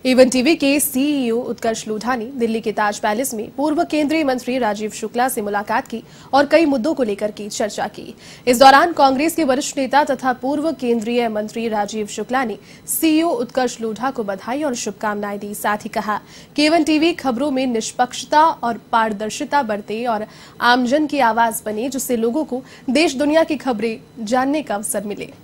Avon TV के CEO Utkarsh Lodha ने दिल्ली के ताज पैलेस में पूर्व केंद्रीय मंत्री राजीव शुक्ला से मुलाकात की और कई मुद्दों को लेकर की चर्चा की। इस दौरान कांग्रेस के वरिष्ठ नेता तथा पूर्व केंद्रीय मंत्री राजीव शुक्ला ने सीईओ उत्कर्ष लोढ़ा को बधाई और शुभकामनाएं दी। साथ ही कहा कि एवन टीवी खबरों में निष्पक्षता और पारदर्शिता बरते और आमजन की आवाज बने, जिससे लोगों को देश दुनिया की खबरें जानने का अवसर मिले।